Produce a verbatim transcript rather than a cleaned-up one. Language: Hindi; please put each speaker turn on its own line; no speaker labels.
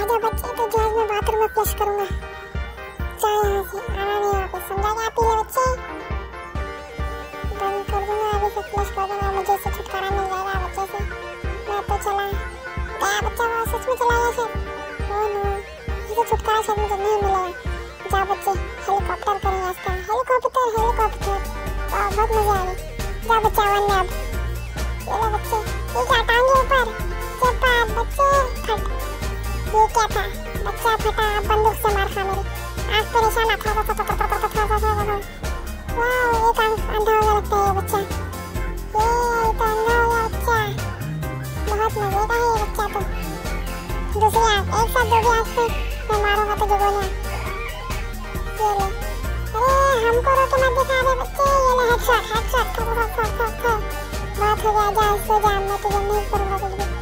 जाओ बच्चे, तो जो आज मैं बाथरूम में फ्लश करूंगा। चाहे यहाँ से आना नहीं वापस, समझा क्या? पी ले बच्चे, बंद कर दूंगा अभी से, फ्लश कर दूंगा, मुझे इससे छुटकारा मिल जाएगा बच्चे से। मैं तो चला गया बच्चा, वो सच में चला गया शायद। ओह नो, इससे छुटकारा शायद मुझे नहीं मिलेगा। जाओ बच्चे, हेलीकॉप्टर करेंगे आज का, हेलीकॉप्टर हेलीकॉप्टर, वाह बहुत मजा आएगा। जाओ बच्चा वन में अब, ये लो बच्चे, ये क्या टांगे ऊपर, चपाट बच्चे फट। ये क्या था बच्चा, फटा बंदूक से मार खा मेरी, आँख पे निशान था था था था था था था था था। वाह एक आँख अंधा हो गया लगता है ये बच्चा, ये तो अंधा हो गया बच्चा, बहुत मजे का है ये बच्चा। तो दूसरी आँख एक साथ दो भी आँख पे मैं मारूंगा तो जो गोलियां, ये ले। अरे हमको रोके मत दिखा दे बच्चे, ये ले हेडशॉट हेडशॉट, बहुत हो गया, जा सो जा, मैं तुझे नहीं करूंगा कुछ भी।